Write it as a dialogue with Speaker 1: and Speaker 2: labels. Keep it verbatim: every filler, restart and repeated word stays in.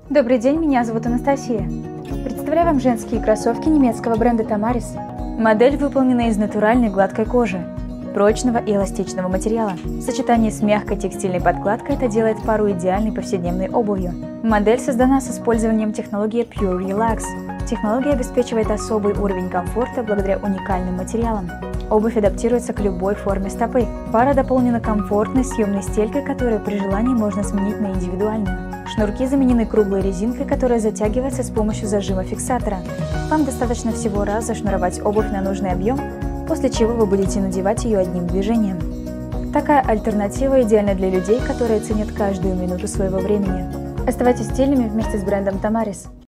Speaker 1: Добрый день, меня зовут Анастасия. Представляю вам женские кроссовки немецкого бренда Tamaris. Модель выполнена из натуральной гладкой кожи, прочного и эластичного материала. В сочетании с мягкой текстильной подкладкой это делает пару идеальной повседневной обувью. Модель создана с использованием технологии Pure Relax. Технология обеспечивает особый уровень комфорта благодаря уникальным материалам. Обувь адаптируется к любой форме стопы. Пара дополнена комфортной съемной стелькой, которую при желании можно сменить на индивидуальную. Шнурки заменены круглой резинкой, которая затягивается с помощью зажима фиксатора. Вам достаточно всего раз зашнуровать обувь на нужный объем, после чего вы будете надевать ее одним движением. Такая альтернатива идеальна для людей, которые ценят каждую минуту своего времени. Оставайтесь стильными вместе с брендом Tamaris.